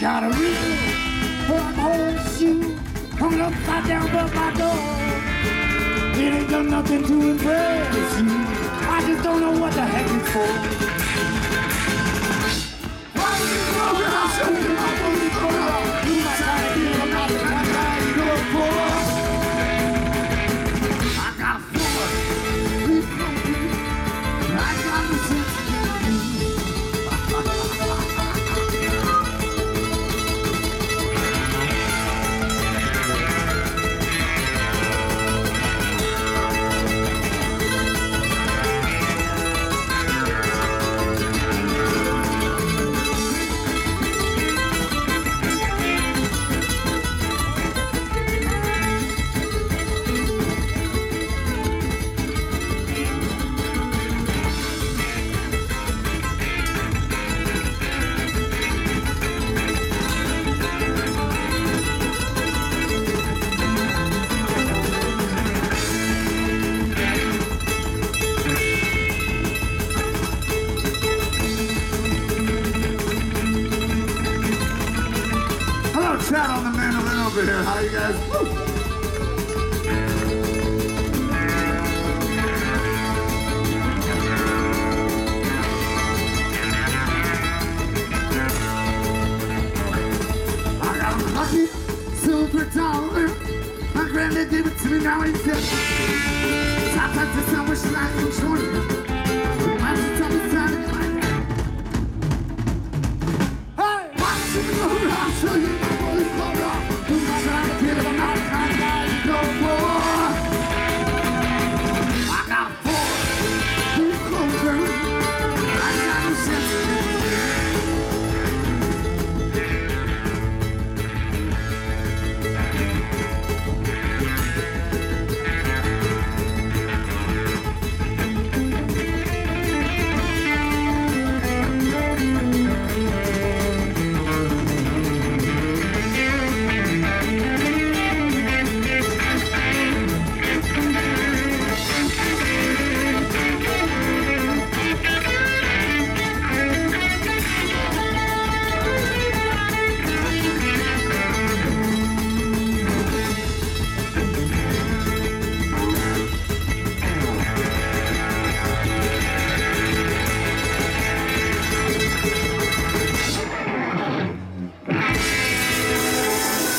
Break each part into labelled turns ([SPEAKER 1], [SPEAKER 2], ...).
[SPEAKER 1] got a real one-hole shoe hung upside down above my door. It ain't done nothing to impress you. I just don't know what the heck it's for. Why do you go around showing my booty go around? You might try to get them out of the guy you go for. I got a floor. I got the sense of you. Chat on the mandolin over here. How you guys? Woo. I got a lucky silver dollar. My granddad gave it to me. Now he said, sometimes the sun was like in Jordan. I'm just tell me something like that. Hey, watch me go around, show you.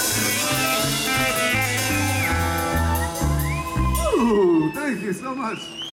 [SPEAKER 1] Thank you so much.